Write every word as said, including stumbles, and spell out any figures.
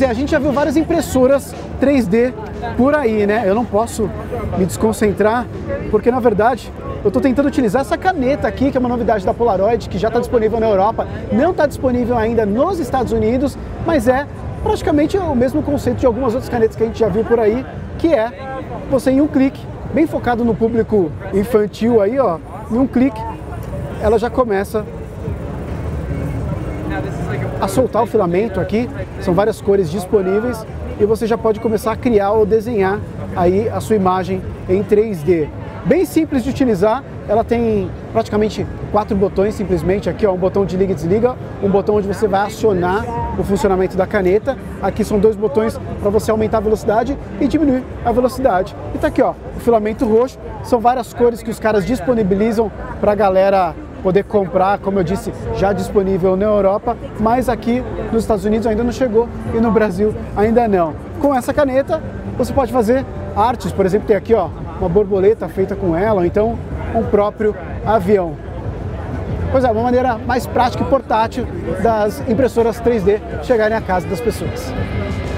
Pois é, a gente já viu várias impressoras três D por aí, né? Eu não posso me desconcentrar, porque na verdade eu estou tentando utilizar essa caneta aqui, que é uma novidade da Polaroid, que já está disponível na Europa, não está disponível ainda nos Estados Unidos, mas é praticamente o mesmo conceito de algumas outras canetas que a gente já viu por aí, que é você em um clique, bem focado no público infantil aí, ó, em um clique, ela já começa a soltar o filamento aqui, são várias cores disponíveis e você já pode começar a criar ou desenhar aí a sua imagem em três D. Bem simples de utilizar, ela tem praticamente quatro botões simplesmente, aqui ó, um botão de liga e desliga, um botão onde você vai acionar o funcionamento da caneta, aqui são dois botões para você aumentar a velocidade e diminuir a velocidade. E tá aqui ó, o filamento roxo, são várias cores que os caras disponibilizam para a galera poder comprar, como eu disse, já disponível na Europa, mas aqui nos Estados Unidos ainda não chegou e no Brasil ainda não. Com essa caneta você pode fazer artes, por exemplo, tem aqui ó, uma borboleta feita com ela, ou então um próprio avião. Pois é, uma maneira mais prática e portátil das impressoras três D chegarem à casa das pessoas.